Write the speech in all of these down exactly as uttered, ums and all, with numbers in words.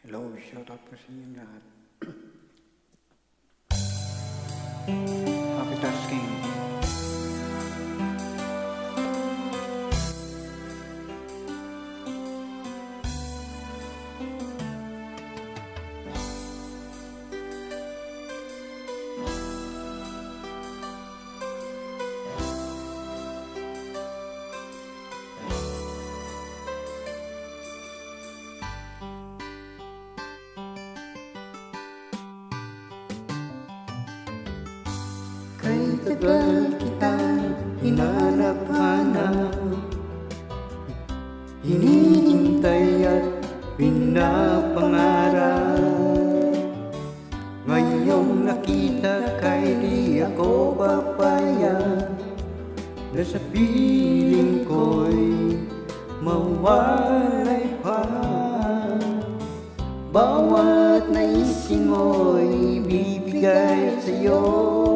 Hello, shoutout po sa inyong lahat. Happy tasking. Kay tagal kitang hinanap-hanap, hinihintay at pinapangarap. Ngayong nakita kay di ako papayag na sa piling ko'y mawalay pa. Bawat naisin mo'y bibigay sa'yo,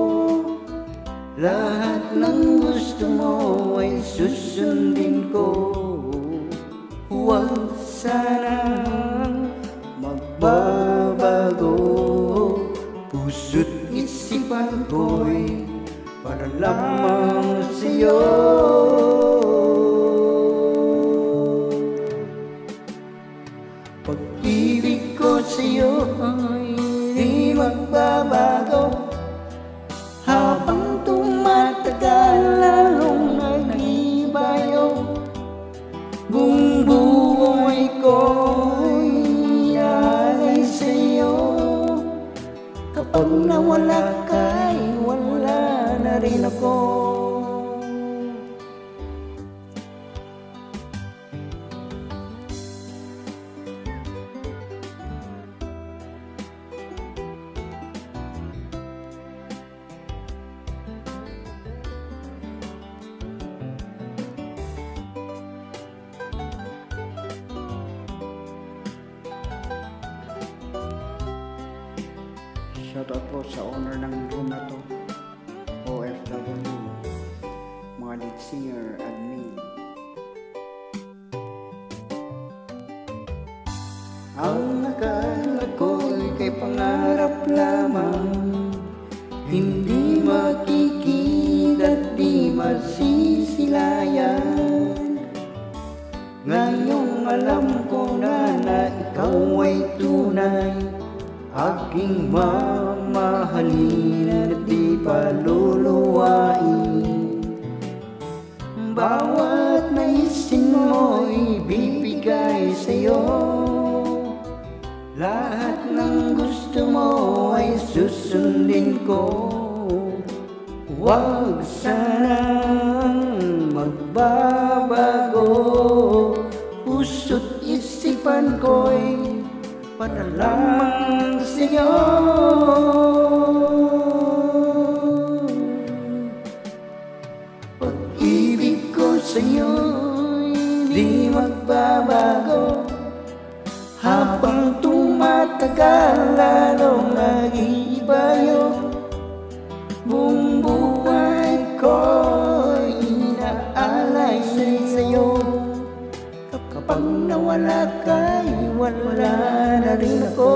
lahat ng gusto mo ay susundin ko. Huwag sanang magbabago, puso't isipan ko'y para lamang sa'yo. Pag-ibig ko sa'yo ay di magbabago, habang tumatagal lalong nag-ibayo. Buong buhay ko'y iaalay sa'yo, kapag nawala ka'y wala na rin ako. Shoutout po sa owner ng room na to, O F W, mga lead singer, admin. Ang akala ko'y kay pangarap lamang, hindi makikita, di masisilayan. Ngayong alam ko na na ikaw ay tunay, aking mamahalin at di paluluwain. Bawat naisin mo'y bibigay sa'yo, lahat ng gusto mo ay susundin ko. Huwag sanang magbabago, puso't isipan ko'y para lamang sa'yo. Pag-ibig ko sa'yo'y di magbabago, habang tumatagal lalong nag-iibayo. Buong buhay ko'y inaalay sa'yo, kapag nawala ka'y wala na rin ako.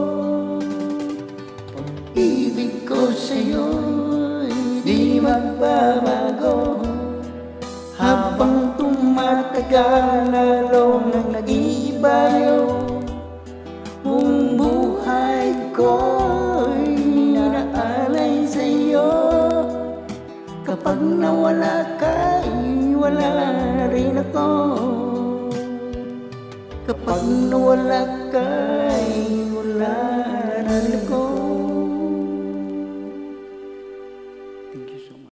Pag-ibig ko sa'yo'y di magbabago, habang tumatagal lalong nang nag-iibayo. Buong buhay ko'y inaalay sa'yo, kapag nawala ka'y wala na rin ako. Kapag nawala ka